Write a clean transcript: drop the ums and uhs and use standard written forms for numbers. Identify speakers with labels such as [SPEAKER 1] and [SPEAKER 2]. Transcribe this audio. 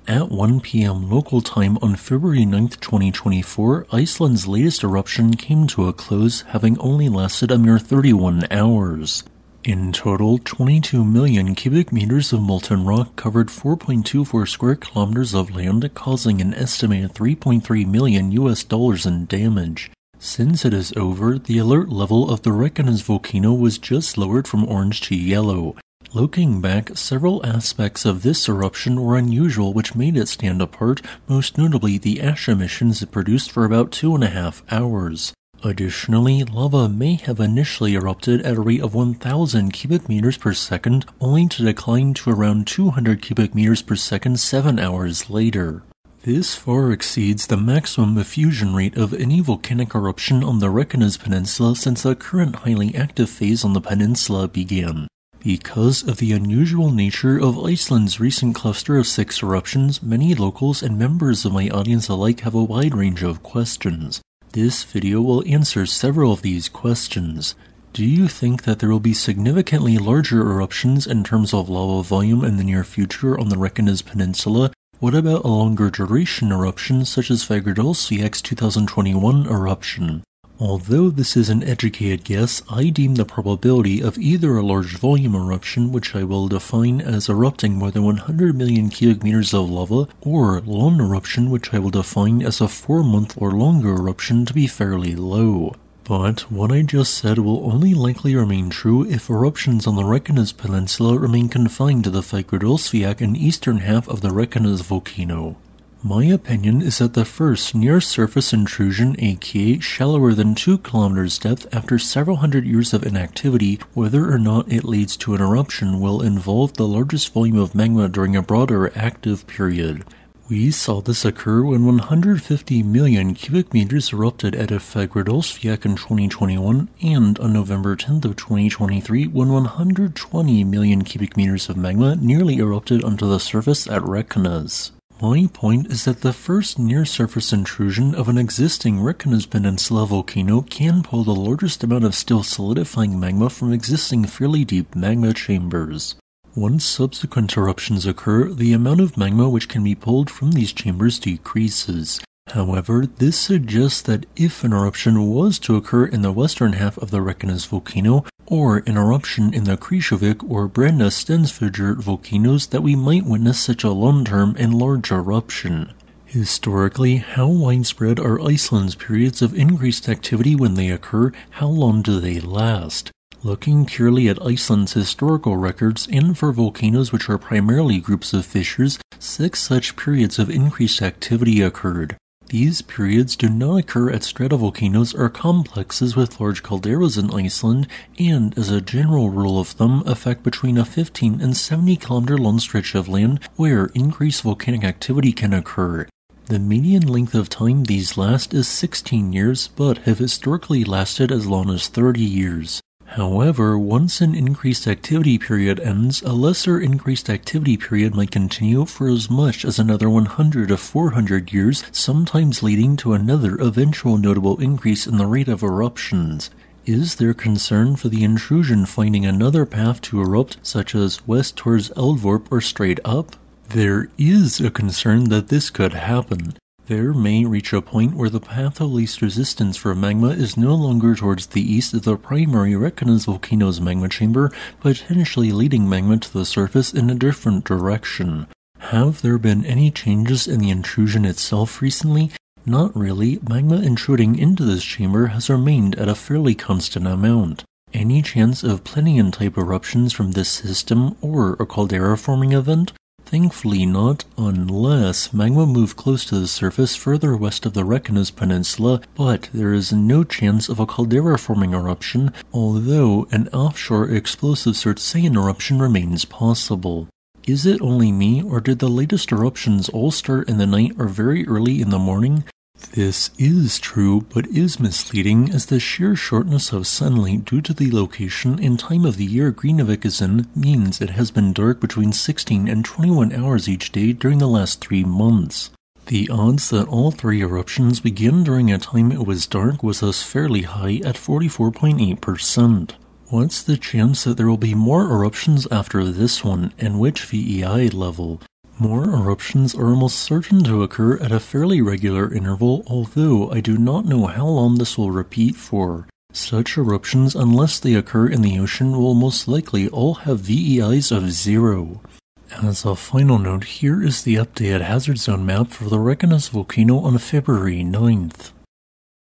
[SPEAKER 1] At 1 p.m. local time on February 9, 2024, Iceland's latest eruption came to a close, having only lasted a mere 31 hours. In total, 22 million cubic meters of molten rock covered 4.24 square kilometers of land, causing an estimated $3.3 million in damage. Since it is over, the alert level of the Reykjanes volcano was just lowered from orange to yellow. Looking back, several aspects of this eruption were unusual which made it stand apart, most notably the ash emissions it produced for about 2.5 hours. Additionally, lava may have initially erupted at a rate of 1,000 cubic meters per second, only to decline to around 200 cubic meters per second 7 hours later. This far exceeds the maximum effusion rate of any volcanic eruption on the Reykjanes Peninsula since the current highly active phase on the peninsula began. Because of the unusual nature of Iceland's recent cluster of 6 eruptions, many locals and members of my audience alike have a wide range of questions. This video will answer several of these questions. Do you think that there will be significantly larger eruptions in terms of lava volume in the near future on the Reykjanes Peninsula? What about a longer duration eruption such as Vedur.is 2021 eruption? Although this is an educated guess, I deem the probability of either a large volume eruption, which I will define as erupting more than 100 million cubic meters of lava, or long eruption, which I will define as a 4-month or longer eruption, to be fairly low. But what I just said will only likely remain true if eruptions on the Reykjanes Peninsula remain confined to the Vedur.is and eastern half of the Reykjanes volcano. My opinion is that the first near-surface intrusion, aka shallower than 2 kilometers depth after several hundred years of inactivity, whether or not it leads to an eruption, will involve the largest volume of magma during a broader active period. We saw this occur when 150 million cubic meters erupted at Vedur.is in 2021, and on November 10th of 2023 when 120 million cubic meters of magma nearly erupted onto the surface at Reykjanes. My point is that the first near-surface intrusion of an existing Reykjanes Peninsula volcano can pull the largest amount of still solidifying magma from existing fairly deep magma chambers. Once subsequent eruptions occur, the amount of magma which can be pulled from these chambers decreases. However, this suggests that if an eruption was to occur in the western half of the Reykjanes volcano, or an eruption in the Krýsuvík or Brennisteinsfjörður volcanoes, that we might witness such a long-term and large eruption. Historically, how widespread are Iceland's periods of increased activity when they occur? How long do they last? Looking purely at Iceland's historical records, and for volcanoes which are primarily groups of fissures, 6 such periods of increased activity occurred. These periods do not occur at stratovolcanoes or complexes with large calderas in Iceland, and as a general rule of thumb affect between a 15 and 70 kilometer long stretch of land where increased volcanic activity can occur. The median length of time these last is 16 years, but have historically lasted as long as 30 years. However, once an increased activity period ends, a lesser increased activity period might continue for as much as another 100 to 400 years, sometimes leading to another eventual notable increase in the rate of eruptions. Is there concern for the intrusion finding another path to erupt, such as west towards Eldvorp or straight up? There is a concern that this could happen. There may reach a point where the path of least resistance for magma is no longer towards the east of the primary Reykjanes volcano's magma chamber, potentially leading magma to the surface in a different direction. Have there been any changes in the intrusion itself recently? Not really. Magma intruding into this chamber has remained at a fairly constant amount. Any chance of plinian-type eruptions from this system or a caldera-forming event? Thankfully not, unless magma moved close to the surface further west of the Reykjanes Peninsula, but there is no chance of a caldera-forming eruption, although an offshore explosive Surtsean eruption remains possible. Is it only me, or did the latest eruptions all start in the night or very early in the morning? This is true, but is misleading, as the sheer shortness of sunlight due to the location and time of the year Greenavik is in means it has been dark between 16 and 21 hours each day during the last 3 months. The odds that all 3 eruptions began during a time it was dark was thus fairly high at 44.8%. What's the chance that there will be more eruptions after this one, and which VEI level? More eruptions are almost certain to occur at a fairly regular interval, although I do not know how long this will repeat for. Such eruptions, unless they occur in the ocean, will most likely all have VEIs of 0. As a final note, here is the updated hazard zone map for the Reykjanes volcano on February 9th.